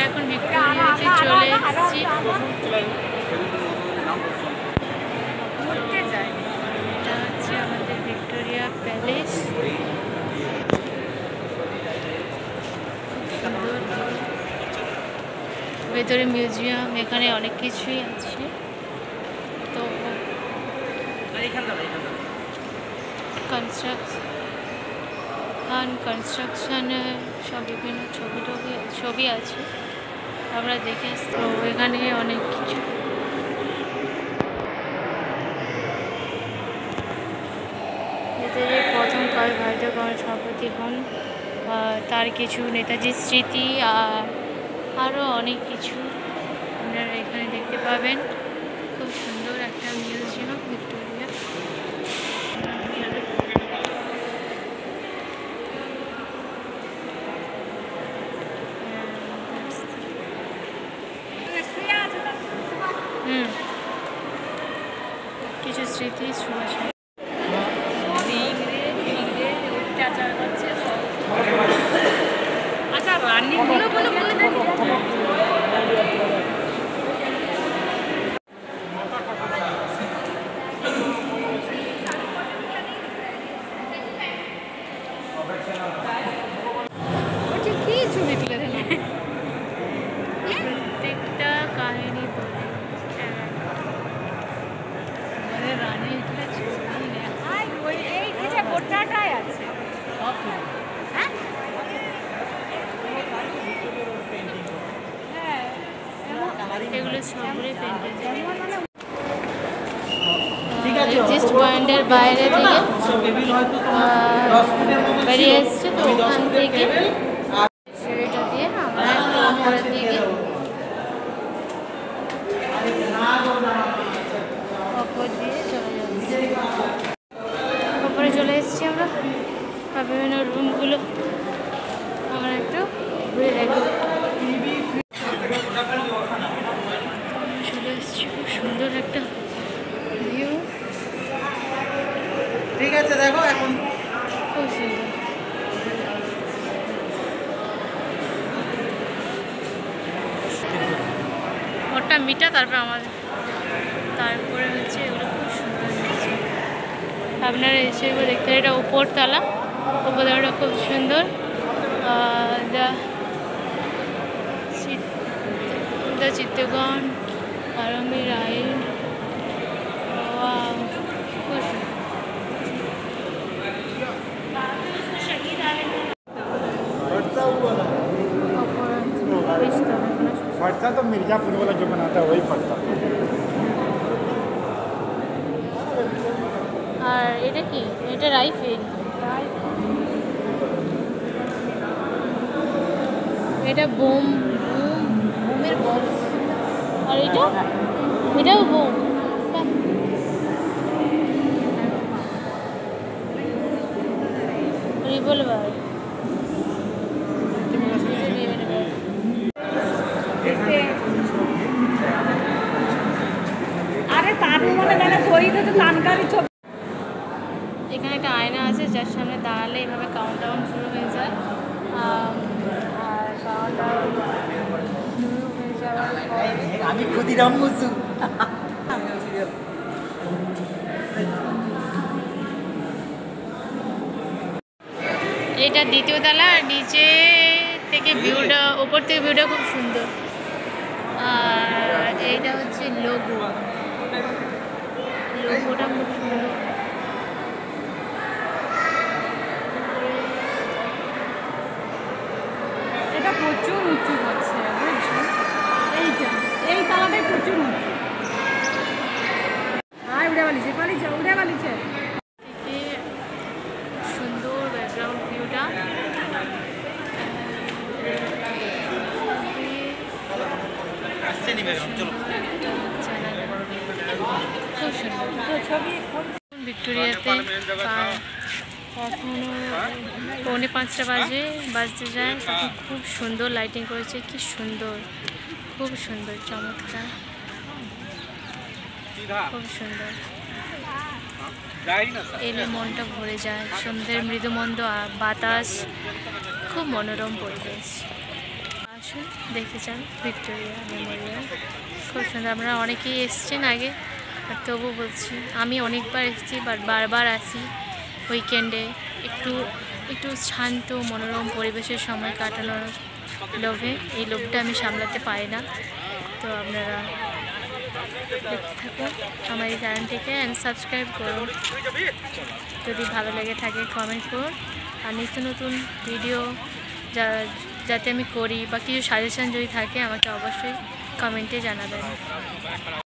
এখন ভিক্টোরিয়াতে চলে এসেছি। এটা হচ্ছে আমাদের ভিক্টোরিয়া প্যালেস। সুন্দর ভেতরে মিউজিয়াম, এখানে অনেক কিছুই আছে। তো কনস্ট্রাকশনে সব বিভিন্ন ছবি আছে, আমরা দেখে আসছি। তো এখানে অনেক কিছু ভেতরে প্রথম কাল ভারতীয় কংগ্রেস সভাপতি হন, তার কিছু নেতাজির স্মৃতি আর আরও অনেক কিছু আপনারা এখানে দেখতে পাবেন। খুব সুন্দর একটা মিউজিয়াম ভিক্টোরিয়া। কিছু স্মৃতি সুভাষ আচ্ছা রান্নিগুলো বলে বলে কি ছবি তুলে দেন প্রত্যেকটা কাহিনী বলে রানী গোটাটাই আছে। এগুলো সবগুলোই পেন্টিং। এক্সিস্ট পয়েন্টের বাইরে থেকে বেরিয়ে এসছে, তো ওখান থেকে সিঁড়িটা দিয়ে আমরা একটু উপরের দিকে ওপর দিয়ে চলে যাচ্ছি। ওপরে চলে এসেছি আমরা, বিভিন্ন রুমগুলো আমরা একটু ঘুরে দেখব। চলে এসেছি, খুব সুন্দর একটা ভিউ। ঠিক আছে, দেখো এখন খুব সুন্দর। ওটা মিটা, তারপরে হচ্ছে এগুলো খুব সুন্দর হয়েছে। আপনারা এসে এগুলো দেখতে, এটা উপরতলা, উপরতলাটা খুব সুন্দর। দ্য চিত্তগণ আরমি রাইড, খুব সুন্দর। फटता तो मिर्जापुर वाला जो बनाता है वही फटता। আর এটা কি? এটা রাইফেল, এটা বোমের বক্স। আর এটাও বোম, রিভলভার। এখানে একটা আয়না আছে, যার সামনে দাঁড়ালে এইভাবে কাউন্টডাউন শুরু হয়ে যায়। আর কাউন্টডাউন শুরু হয়ে যাওয়ার আমি ক্ষুদিরাম মুসু। এটা দ্বিতীয় তলা, আর নিচে থেকে ভিউটা, ওপর থেকে ভিউটা খুব সুন্দর। আর এইটা হচ্ছে লোগোটা খুব সুন্দর। এটা প্রচুর উঁচু হচ্ছে, বুঝছো? এই তালাটাই প্রচুর উঁচু। উড়ে বালিছে সুন্দর ব্যাকগ্রাউন্ড ভিউটা। খুব সুন্দর। ভিক্টোরিয়াতে এখনো 4:45 বাজতে যায়, তখন খুব সুন্দর লাইটিং করেছে। কি সুন্দর, খুব সুন্দর, চমৎকার, খুব সুন্দর। এলে মনটা ভরে যায়। সন্ধ্যের মৃদুমন্দ বাতাস, খুব মনোরম পরিবেশ। আসুন দেখতে চান ভিক্টোরিয়া মেমোরিয়াল, খুব সুন্দর। আমরা অনেকেই এসছেন আগে, বাট তবু বলছি আমি অনেকবার এসেছি, বাট বারবার আসি উইকেন্ডে একটু একটু শান্ত মনোরম পরিবেশের সময় কাটানোর লোভে। এই লোভটা আমি সামলাতে পারি না। তো আপনারা দেখতে থাকুন আমার এই চ্যানেলটিকে অ্যান্ড সাবস্ক্রাইব করুন। যদি ভালো লেগে থাকে কমেন্ট করুন, আর নিত্য নতুন ভিডিও যাতে আমি করি বা কিছু সাজেশান যদি থাকে আমাকে অবশ্যই কমেন্টে জানাবেন।